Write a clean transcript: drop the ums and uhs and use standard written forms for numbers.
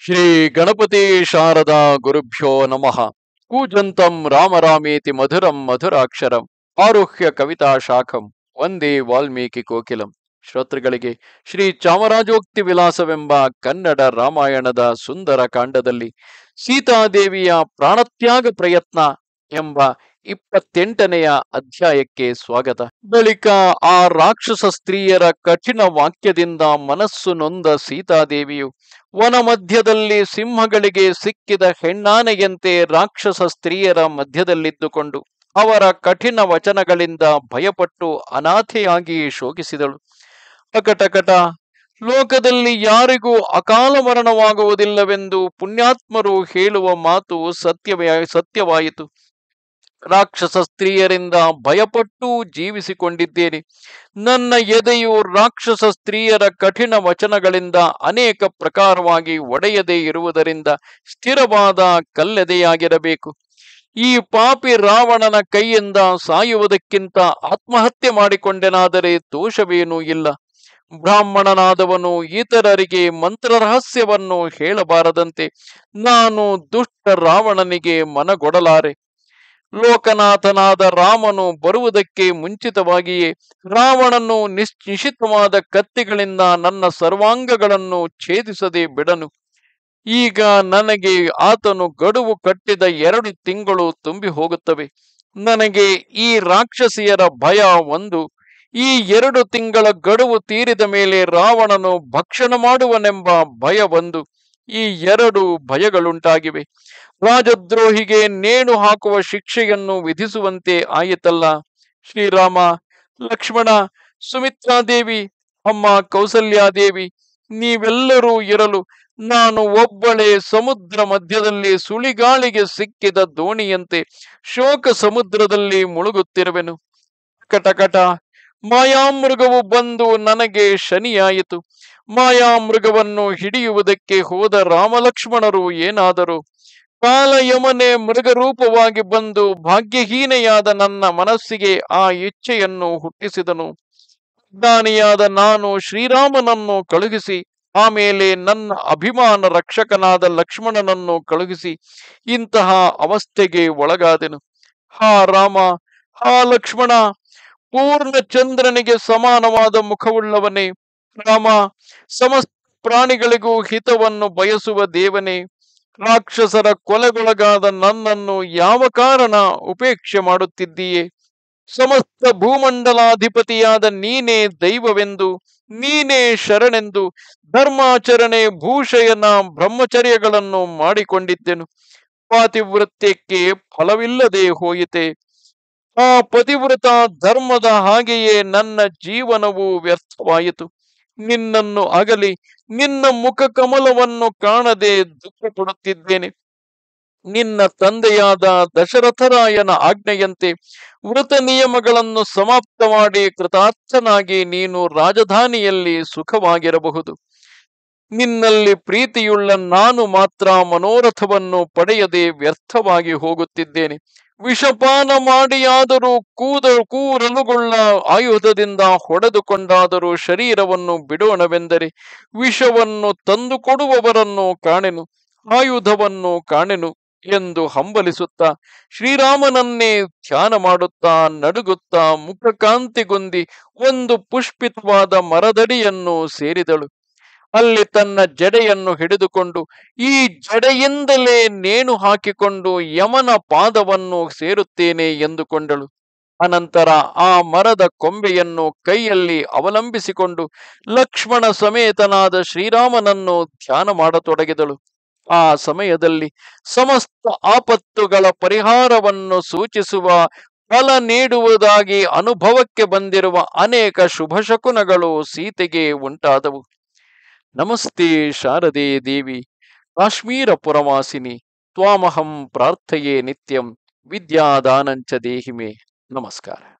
ಶ್ರೀ ಗಣಪತಿ ಶಾರದಾ ಗುರುಭ್ಯೋ ನಮಃ. ಕೂಜಂತಂ ರಾಮರಾಮೇತಿ ಮಧುರಂ ಮಧುರಾಕ್ಷರಂ ಆರುಹ್ಯ ಕವಿತಾ ಶಾಖಂ ವಂದೇ ವಾಲ್ಮೀಕಿ ಕೋಕಿಲಂ. ಶ್ರೋತೃಗಳಿಗೆ ಶ್ರೀ ಚಾಮರಾಜೋಕ್ತಿ ವಿಲಾಸವೆಂಬ ಕನ್ನಡ ರಾಮಾಯಣದ ಸುಂದರ ಕಾಂಡದಲ್ಲಿ ಸೀತಾದೇವಿಯ ಪ್ರಾಣತ್ಯಾಗ ಪ್ರಯತ್ನ ಎಂಬ 28ನೆಯ ಅಧ್ಯಾಯಕ್ಕೆ ಸ್ವಾಗತ. ಬಳಿಕ ಆ ರಾಕ್ಷಸ ಸ್ತ್ರೀಯರ ಕಠಿಣ ವಾಕ್ಯದಿಂದ ಮನಸ್ಸು ನೊಂದ ಸೀತಾದೇವಿಯು ವನ ಮಧ್ಯದಲ್ಲಿ ಸಿಂಹಗಳಿಗೆ ಸಿಕ್ಕಿದ ಹೆಣ್ಣಾನೆಯಂತೆ ರಾಕ್ಷಸ ಸ್ತ್ರೀಯರ ಮಧ್ಯದಲ್ಲಿದ್ದುಕೊಂಡು ಅವರ ಕಠಿಣ ವಚನಗಳಿಂದ ಭಯಪಟ್ಟು ಅನಾಥೆಯಾಗಿ ಶೋಕಿಸಿದಳು. ಅಕಟಕಟ, ಲೋಕದಲ್ಲಿ ಯಾರಿಗೂ ಅಕಾಲ ಮರಣವಾಗುವುದಿಲ್ಲವೆಂದು ಪುಣ್ಯಾತ್ಮರು ಹೇಳುವ ಮಾತು ಸತ್ಯವಾಯಿತು. ರಾಕ್ಷಸ ಸ್ತ್ರೀಯರಿಂದ ಭಯಪಟ್ಟು ಜೀವಿಸಿಕೊಂಡಿದ್ದೇನೆ. ನನ್ನ ಎದೆಯು ರಾಕ್ಷಸ ಸ್ತ್ರೀಯರ ಕಠಿಣ ವಚನಗಳಿಂದ ಅನೇಕ ಪ್ರಕಾರವಾಗಿ ಒಡೆಯದೇ ಇರುವುದರಿಂದ ಸ್ಥಿರವಾದ ಕಲ್ಲೆದೆಯಾಗಿರಬೇಕು. ಈ ಪಾಪಿ ರಾವಣನ ಕೈಯಿಂದ ಸಾಯುವುದಕ್ಕಿಂತ ಆತ್ಮಹತ್ಯೆ ಮಾಡಿಕೊಂಡೆನಾದರೆ ದೋಷವೇನೂ ಇಲ್ಲ. ಬ್ರಾಹ್ಮಣನಾದವನು ಇತರರಿಗೆ ಮಂತ್ರ ರಹಸ್ಯವನ್ನು ಹೇಳಬಾರದಂತೆ ನಾನು ದುಷ್ಟ ರಾವಣನಿಗೆ ಮನಗೊಡಲಾರೆ. ಲೋಕನಾಥನಾದ ರಾಮನು ಬರುವುದಕ್ಕೆ ಮುಂಚಿತವಾಗಿಯೇ ರಾವಣನು ನಿಶ್ಚಿತವಾದ ಕತ್ತಿಗಳಿಂದ ನನ್ನ ಸರ್ವಾಂಗಗಳನ್ನು ಛೇದಿಸದೆ ಬಿಡನು. ಈಗ ನನಗೆ ಆತನು ಗಡುವು ಕಟ್ಟಿದ 2 ತಿಂಗಳು ತುಂಬಿ ಹೋಗುತ್ತವೆ. ನನಗೆ ಈ ರಾಕ್ಷಸಿಯರ ಭಯ ಒಂದು. ಈ 2 ತಿಂಗಳ ಗಡುವು ತೀರಿದ ಮೇಲೆ ರಾವಣನು ಭಕ್ಷಣ ಮಾಡುವನೆಂಬ ಭಯ ಒಂದು. ಈ 2 ಭಯಗಳುಂಟಾಗಿವೆ. ರಾಜದ್ರೋಹಿಗೆ ನೇಣು ಹಾಕುವ ಶಿಕ್ಷೆಯನ್ನು ವಿಧಿಸುವಂತೆ ಆಯಿತಲ್ಲ. ಶ್ರೀರಾಮ, ಲಕ್ಷ್ಮಣ, ಸುಮಿತ್ರಾದೇವಿ, ಅಮ್ಮ ಕೌಸಲ್ಯಾದೇವಿ, ನೀವೆಲ್ಲರೂ ಇರಲು ನಾನು ಒಬ್ಬಳೇ ಸಮುದ್ರ ಮಧ್ಯದಲ್ಲಿ ಸುಳಿಗಾಳಿಗೆ ಸಿಕ್ಕಿದ ದೋಣಿಯಂತೆ ಶೋಕ ಸಮುದ್ರದಲ್ಲಿ ಮುಳುಗುತ್ತಿರುವೆನು. ಕಟಕಟ, ಮಾಯಾಮೃಗವು ಬಂದು ನನಗೆ ಶನಿಯಾಯಿತು. ಮಾಯಾಮೃಗವನ್ನು ಹಿಡಿಯುವುದಕ್ಕೆ ಹೋದ ರಾಮಲಕ್ಷ್ಮಣರು ಏನಾದರು? ಕಾಲಯಮನೆ ಮೃಗರೂಪವಾಗಿ ಬಂದು ಭಾಗ್ಯಹೀನೆಯಾದ ನನ್ನ ಮನಸ್ಸಿಗೆ ಆ ಇಚ್ಛೆಯನ್ನು ಹುಟ್ಟಿಸಿದನು. ಅಜ್ಞಾನಿಯಾದ ನಾನು ಶ್ರೀರಾಮನನ್ನು ಕಳುಹಿಸಿ ಆಮೇಲೆ ನನ್ನ ಅಭಿಮಾನ ರಕ್ಷಕನಾದ ಲಕ್ಷ್ಮಣನನ್ನು ಕಳುಹಿಸಿ ಇಂತಹ ಅವಸ್ಥೆಗೆ ಒಳಗಾದೆನು. ಹಾ ರಾಮ, ಹಾ ಲಕ್ಷ್ಮಣ, ಪೂರ್ಣ ಚಂದ್ರನಿಗೆ ಸಮಾನವಾದ ಮುಖವುಳ್ಳವನೇ, ರಾಮ, ಸಮಸ್ತ ಪ್ರಾಣಿಗಳಿಗೂ ಹಿತವನ್ನು ಬಯಸುವ ದೇವನೇ, ರಾಕ್ಷಸರ ಕೊಲೆಗೊಳಗಾದ ನನ್ನನ್ನು ಯಾವ ಕಾರಣ ಉಪೇಕ್ಷೆ ಮಾಡುತ್ತಿದ್ದೀಯೇ? ಸಮಸ್ತ ಭೂಮಂಡಲಾಧಿಪತಿಯಾದ ನೀನೇ ದೈವವೆಂದು, ನೀನೇ ಶರಣೆಂದು ಧರ್ಮಾಚರಣೆ ಭೂಷಯನ ಬ್ರಹ್ಮಚರ್ಯಗಳನ್ನು ಮಾಡಿಕೊಂಡಿದ್ದೆನು. ಪಾತಿವೃತ್ಯಕ್ಕೆ ಫಲವಿಲ್ಲದೆ ಹೋಯಿತೆ. ಆ ಪತಿವ್ರತ ಧರ್ಮದ ಹಾಗೆಯೇ ನನ್ನ ಜೀವನವು ವ್ಯರ್ಥವಾಯಿತು. ನಿನ್ನನ್ನು ಅಗಲಿ ನಿನ್ನ ಮುಖ ಕಮಲವನ್ನು ಕಾಣದೆ ದುಃಖ ಪಡುತ್ತಿದ್ದೇನೆ. ನಿನ್ನ ತಂದೆಯಾದ ದಶರಥರಾಯನ ಆಜ್ಞೆಯಂತೆ ವೃತ ನಿಯಮಗಳನ್ನು ಸಮಾಪ್ತ ಮಾಡಿ ಕೃತಾರ್ಥನಾಗಿ ನೀನು ರಾಜಧಾನಿಯಲ್ಲಿ ಸುಖವಾಗಿರಬಹುದು. ನಿನ್ನಲ್ಲಿ ಪ್ರೀತಿಯುಳ್ಳ ನಾನು ಮಾತ್ರ ಮನೋರಥವನ್ನು ಪಡೆಯದೆ ವ್ಯರ್ಥವಾಗಿ ಹೋಗುತ್ತಿದ್ದೇನೆ. ವಿಷಪಾನ ಮಾಡಿಯಾದರೂ ಕೂರಲುಗೊಳ್ಳ ಆಯುಧದಿಂದ ಹೊಡೆದುಕೊಂಡಾದರೂ ಶರೀರವನ್ನು ಬಿಡೋಣವೆಂದರೆ ವಿಷವನ್ನು ತಂದು ಕೊಡುವವರನ್ನು ಕಾಣೆನು, ಆಯುಧವನ್ನು ಕಾಣೆನು ಎಂದು ಹಂಬಲಿಸುತ್ತಾ ಶ್ರೀರಾಮನನ್ನೇ ಧ್ಯಾನ ಮಾಡುತ್ತಾ ನಡುಗುತ್ತಾ ಮುಖಕಾಂತಿಗುಂದಿ ಒಂದು ಪುಷ್ಪಿತವಾದ ಮರದಡಿಯನ್ನು ಸೇರಿದಳು. ಅಲ್ಲಿ ತನ್ನ ಜಡೆಯನ್ನು ಹಿಡಿದುಕೊಂಡು ಈ ಜಡೆಯಿಂದಲೇ ನೇಣು ಹಾಕಿಕೊಂಡು ಯಮನ ಪಾದವನ್ನು ಸೇರುತ್ತೇನೆ ಎಂದುಕೊಂಡಳು. ಅನಂತರ ಆ ಮರದ ಕೊಂಬೆಯನ್ನು ಕೈಯಲ್ಲಿ ಅವಲಂಬಿಸಿಕೊಂಡು ಲಕ್ಷ್ಮಣ ಸಮೇತನಾದ ಶ್ರೀರಾಮನನ್ನು ಧ್ಯಾನ ಮಾಡತೊಡಗಿದಳು. ಆ ಸಮಯದಲ್ಲಿ ಸಮಸ್ತ ಆಪತ್ತುಗಳ ಪರಿಹಾರವನ್ನು ಸೂಚಿಸುವ ಫಲ ನೀಡುವುದಾಗಿ ಅನುಭವಕ್ಕೆ ಬಂದಿರುವ ಅನೇಕ ಶುಭಶಕುನಗಳು ಸೀತೆಗೆ ಉಂಟಾದವು. ನಮಸ್ತೆ ಶಾರದೆ ದೇವಿ, ಕಾಶ್ಮೀರ ಪುರವಾಸಿನಿ, ತ್ವಾಮಹಂ ಪ್ರಾರ್ಥಯೇ ನಿತ್ಯಂ, ವಿದ್ಯಾದಾನಂಚ ದೇಹಿಮೆ. ನಮಸ್ಕಾರ.